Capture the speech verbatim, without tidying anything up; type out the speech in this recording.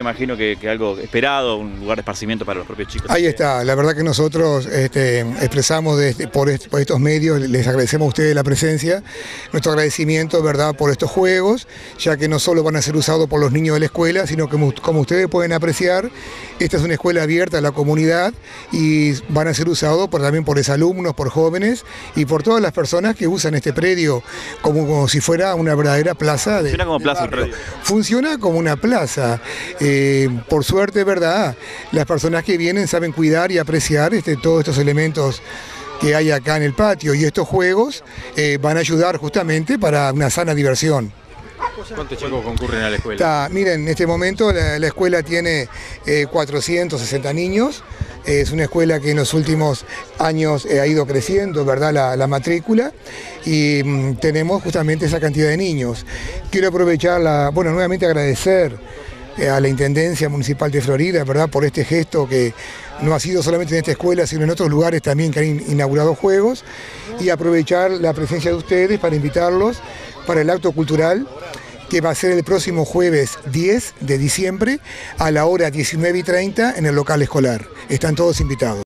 Imagino que, que algo esperado, un lugar de esparcimiento para los propios chicos. Ahí está, la verdad que nosotros este, expresamos de, por, est, por estos medios, les agradecemos a ustedes la presencia, nuestro agradecimiento, ¿verdad?, por estos juegos, ya que no solo van a ser usados por los niños de la escuela, sino que como, como ustedes pueden apreciar, esta es una escuela abierta a la comunidad y van a ser usados por, también por exalumnos, por jóvenes y por todas las personas que usan este predio como, como si fuera una verdadera plaza. De, Funciona como plaza el predio. Funciona como una plaza. Eh, por suerte, ¿verdad?, las personas que vienen saben cuidar y apreciar este, todos estos elementos que hay acá en el patio, y estos juegos eh, van a ayudar justamente para una sana diversión. ¿Cuántos chicos concurren a la escuela? Está, miren, en este momento la, la escuela tiene eh, cuatrocientos sesenta niños. Es una escuela que en los últimos años eh, ha ido creciendo, ¿verdad?, la, la matrícula, y mm, tenemos justamente esa cantidad de niños. Quiero aprovechar, la, bueno, nuevamente agradecer eh, a la Intendencia Municipal de Florida, ¿verdad?, por este gesto que no ha sido solamente en esta escuela, sino en otros lugares también que han inaugurado juegos, y aprovechar la presencia de ustedes para invitarlos para el acto cultural que va a ser el próximo jueves diez de diciembre a la hora diecinueve y treinta en el local escolar. Están todos invitados.